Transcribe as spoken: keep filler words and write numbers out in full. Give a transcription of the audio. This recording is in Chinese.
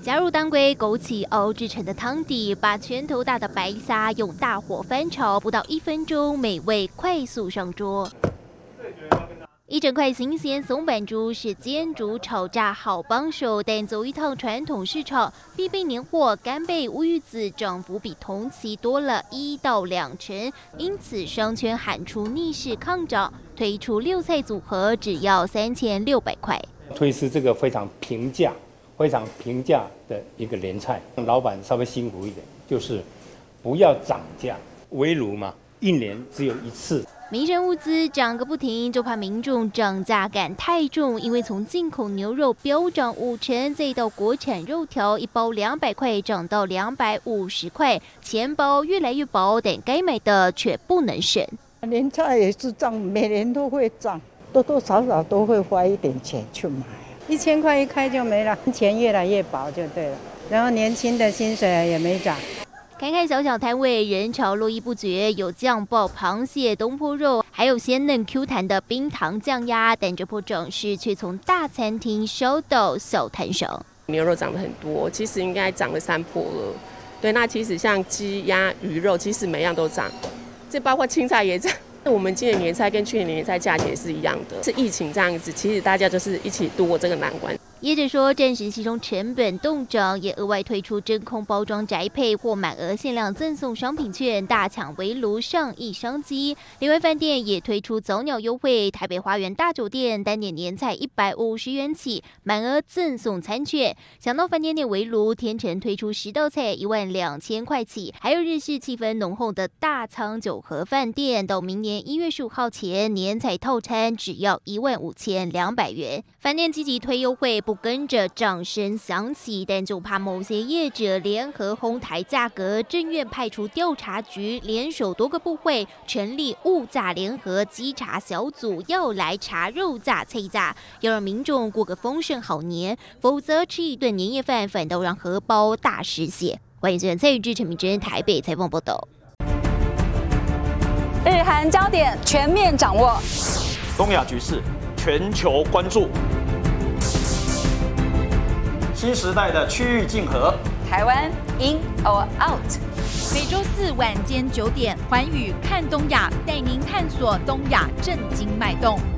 加入当归、枸杞熬制成的汤底，把拳头大的白虾用大火翻炒，不到一分钟，美味快速上桌。一整块新鲜松板猪是煎、煮、炒、炸好帮手，但走一趟传统市场，必备年货干贝、乌鱼子涨幅比同期多了一到两成，因此商圈喊出逆势抗涨，推出六菜组合只要三千六百块。 推出这个非常平价、非常平价的一个联菜，老板稍微辛苦一点，就是不要涨价，围炉嘛，一年只有一次。 民生物资涨个不停，就怕民众涨价感太重，因为从进口牛肉飙涨五成，再到国产肉条一包两百块涨到两百五十块，钱包越来越薄，但该买的却不能省。 年菜也是涨，每年都会涨，多多少少都会花一点钱去买。一千块一开就没了，钱越来越薄就对了。然后年轻的薪水也没涨。 看看小小摊位，人潮络绎不绝，有酱爆螃蟹、东坡肉，还有鲜嫩 Q 弹的冰糖酱鸭，但这波涨势却从大餐厅烧到小摊上。 牛肉涨得很多，其实应该涨了三波了。对，那其实像鸡、鸭、鱼肉，其实每样都涨，这包括青菜也涨。我们今年年菜跟去年年菜价钱是一样的，是疫情这样子，其实大家就是一起度过这个难关。 业者说，暂时其中成本冻涨，也额外推出真空包装宅配或满额限量赠送商品券，大抢围炉上亿商机。另外，饭店也推出早鸟优惠，台北花园大酒店单点年菜一百五十元起，满额赠送餐券。想到饭店内围炉，天成推出十道菜一万两千块起，还有日式气氛浓厚的大仓九和饭店，到明年一月十五号前，年菜套餐只要一万五千两百元。饭店积极推优惠，不跟着掌声响起，但就怕某些业者联合哄抬价格，政院派出调查局联手多个部会，成立物价联合稽查小组，要来查肉价、菜价，要让民众过个丰盛好年，否则吃一顿年夜饭反倒让荷包大失血。欢迎收看蔡宇智、陈明真台北采访报道。 日韩焦点全面掌握， 东亚局势全球关注。新时代的区域竞合， 台湾 in or out？ 每周四晚间九点，寰宇看东亚，带您探索东亚政经脉动。